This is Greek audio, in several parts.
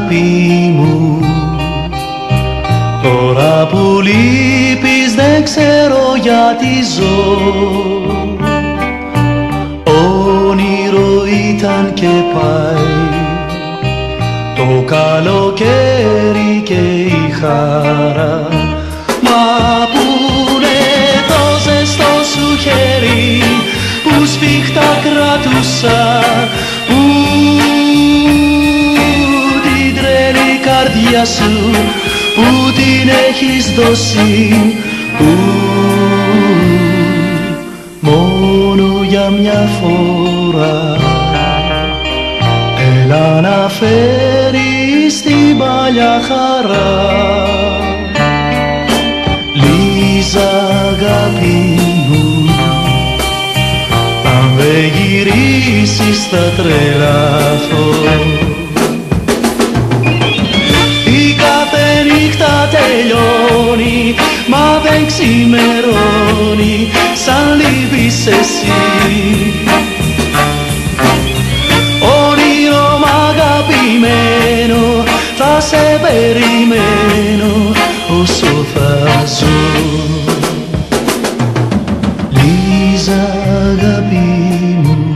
αγάπη μου. Τώρα που λείπεις δεν ξέρω γιατί ζω. Όνειρο ήταν και πάει το καλοκαίρι και η χαρά. Μα πούνε το ζεστό σου χέρι που σφιχτά κρατούσα, που την τρελή καρδιά σου που την έχεις δώσει, που μόνο για μια φορά έλα να φέρεις την παλιά χαρά. Λίζα αγάπη μου, αν δεν γυρίσεις θα τρελαθώ. Η κάθε νύχτα τελειώνει, μα δεν ξημερώνει σαν λείπεις εσύ. Όνειρο μ' αγαπημένο, θα σε περιμένω όσο θα ζω. Λίζα αγάπη μου,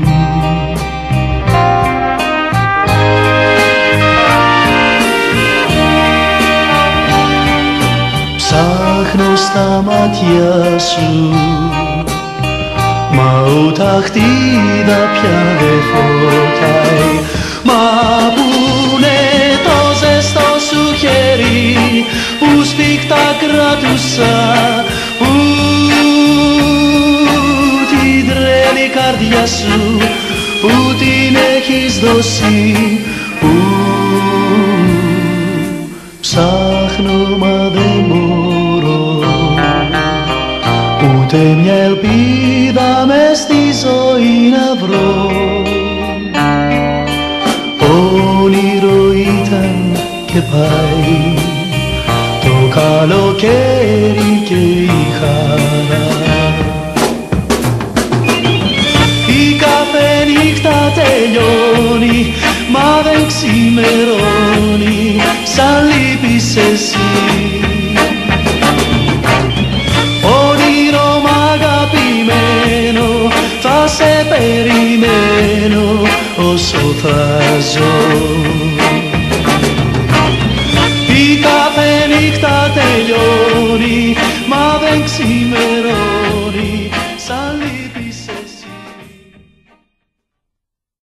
ψάχνω στα μάτια σου, μα ούτε αχτίδα πια δεν φωτάει. Μα πούνε το ζεστό σου χέρι που σφιχτά κρατούσα, που την τρελή καρδιά σου που την έχεις δώσει, που ψάχνω μα δεν μπορώ ούτε μια ελπίδα μες στη ζωή να βρω. Όνειρο ήταν και πάει το καλοκαίρι και η χαρά. Η κάθε νύχτα τελειώνει, μα δεν ξημερώνει σαν λείπεις εσύ. Όνειρο μ' αγαπημένο, θα σε περιμένω όσο θα ζω. Η κάθε νύχτα τελειώνει, μα δεν ξημερώνει.